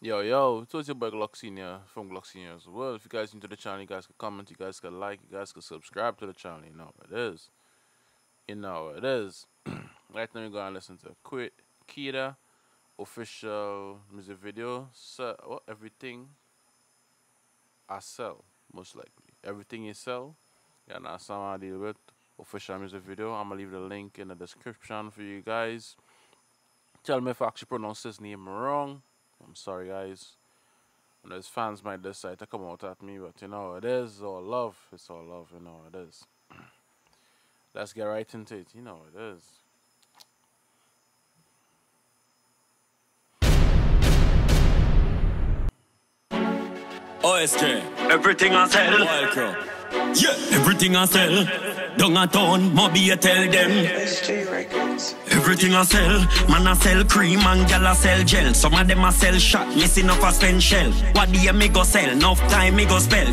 Yo, so it's your boy Gloxinia from Gloxinia as well. If you guys into the channel, you guys can comment, you guys can like, you guys can subscribe to the channel. You know what it is. You know what it is. Right now, we're going to listen to Quit Kita official music video. So, everything I sell, most likely. Everything you sell, yeah, that's something I deal with. Official music video. I'm going to leave the link in the description for you guys. Tell me if I actually pronounce his name wrong. I'm sorry, guys. And those fans might decide to come out at me, but you know, it is all love. It's all love, you know, it is. Let's get right into it. You know, it is. OSJ, everything I sell. Wild Crow. Yeah, everything I sell. Down a town, Moby, I tell them. SJ Records. Everything I sell, man I sell cream and gal I sell gel. Some of them I sell shot, missing off a spend shell. What do you me go sell? Enough time me go spell.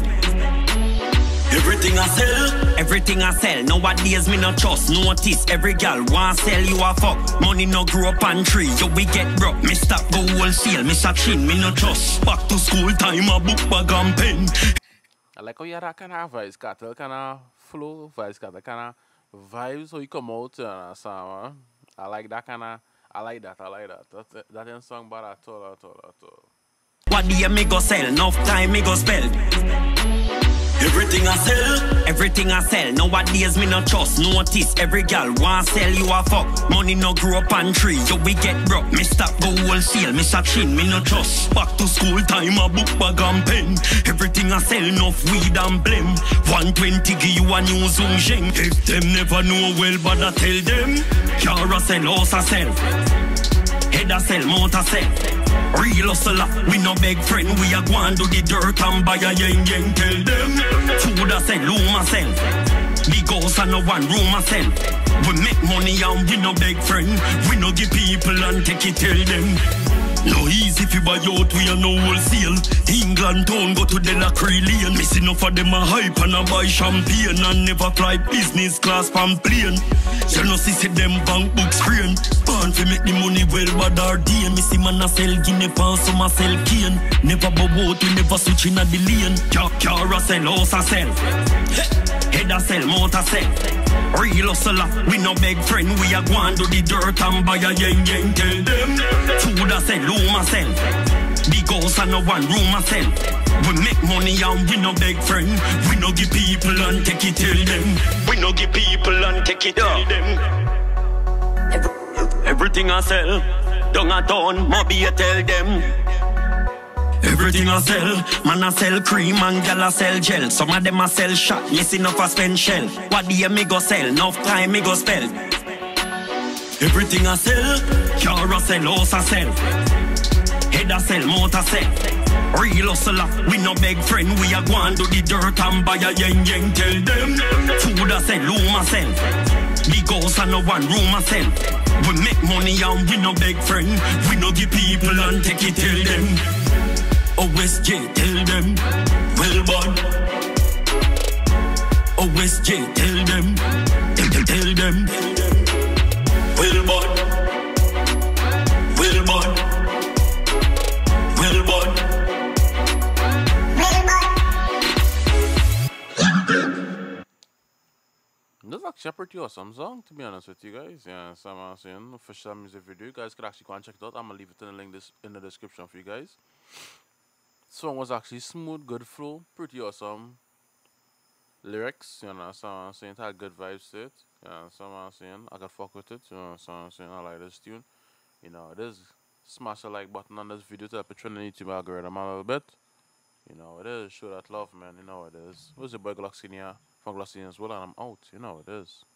Everything I sell. Nowadays me no trust. Notice every gal want sell you a fuck. Money no grow up on tree. Yo we get broke. Me stop go wholesale. Me shot chin. Me no trust. Back to school time a book bag and pen. I like how you have that kind of vibes, got that kind of flow, vibes, got that kind of vibes. So you come out and sound. I like that kind of. I like that. That ain't song bad at all. What do you me go sell? Enough time me go spell. Everything I sell. Nowadays me no trust. Notice every gal want sell you a fuck. Money no grow up on tree. Yo we get broke. Me stop go wholesale. Me shot chin. Me no trust. Back to school time a book bag and pen. Everything I sell enough weed and blame. 120 give you a new zoom sheng. If them never know well, but I tell them. Car a sell, house a sell. Head a sell, mount a sell. Real hustler, we no beg friend. We a go and do the dirt and buy a yen. Tell them food a sell, room a sell. Big house and no one room a sell. We make money and we no beg friend. We no give people and take it, tell them. No easy if you buy out, we are no wholesale. England town go to Delacree Lane. Missing enough of them a hype and a buy champagne. And never fly business class from plane. You know see them bank book screen. Born fi make the money well but our day. Me see man a sell Guinea pan, some a sell cane. Never bow out, we never switch in a the lane. Car a sell, house a sell. Head a sell, mount a sell. Real hustler, we no beg friend. We a go and do the dirt and buy a yen. Tell them food a sell, room a sell. Big house and no one room a sell. We make money and we no beg friend. We no give people and take it, tell them. We no give people and take it, tell them. Everything I sell, down a town, Moby, I tell them. Everything I sell, man I sell cream and gal I sell gel. Some of them I sell shot, missing off a spend shell. What do you me go sell? Enough time me go spell. Everything I sell, car I sell, house I sell. Head I sell, mount I sell. Real hustler, we no beg friend. We a go and do the dirt and buy a yen. Tell them food I sell, room I sell. Big house and no one room I sell. We make money and we no beg friend. We no give people and take it, tell them. OSJ, tell them, well bad. OSJ, tell them, tell them, well bad, well bad, well bad. That's actually a pretty awesome song, to be honest with you guys. Yeah, so I'm saying official music video. You guys could actually go and check it out. I'm gonna leave it in the link in the description for you guys. Song was actually smooth, good flow, pretty awesome lyrics, you know, so I'm saying it had good vibes to it. Yeah, so I'm saying I could fuck with it, you know, so I'm saying I like this tune. You know, it is. Smash the like button on this video to help it trend the YouTube algorithm a little bit. You know, it is. Show that love, man. You know it is. Who's your boy Gloxinia from Gloxinia as well, and I'm out. You know it is.